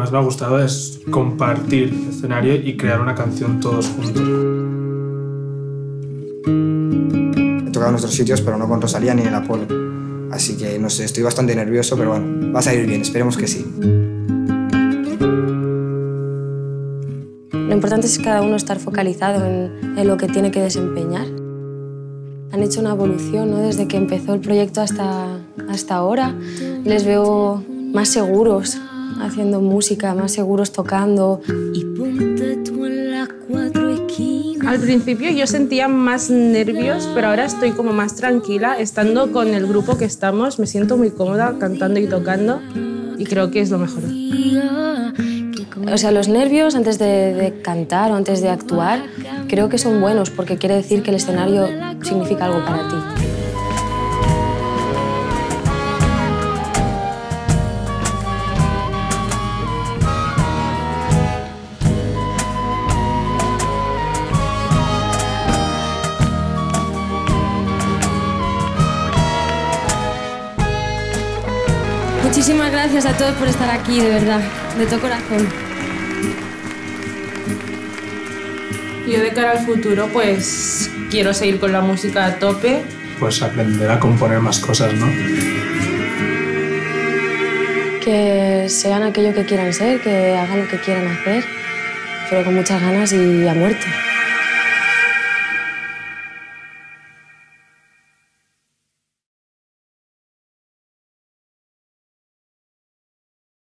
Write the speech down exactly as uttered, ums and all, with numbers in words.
más me ha gustado es compartir el escenario y crear una canción todos juntos. He tocado en otros sitios, pero no con Rosalía ni en el Apolo. Así que, no sé, estoy bastante nervioso, pero bueno, va a salir bien, esperemos que sí. Lo importante es cada uno estar focalizado en, en lo que tiene que desempeñar. Han hecho una evolución, ¿no? Desde que empezó el proyecto hasta, hasta ahora. Les veo más seguros haciendo música, más seguros tocando. Al principio yo sentía más nervios, pero ahora estoy como más tranquila. Estando con el grupo que estamos, me siento muy cómoda cantando y tocando y creo que es lo mejor. O sea, los nervios antes de, de cantar o antes de actuar creo que son buenos porque quiere decir que el escenario significa algo para ti. Muchísimas gracias a todos por estar aquí, de verdad, de todo corazón. Yo de cara al futuro, pues quiero seguir con la música a tope. Pues aprender a componer más cosas, ¿no? Que sean aquello que quieran ser, que hagan lo que quieran hacer, pero con muchas ganas y a muerte.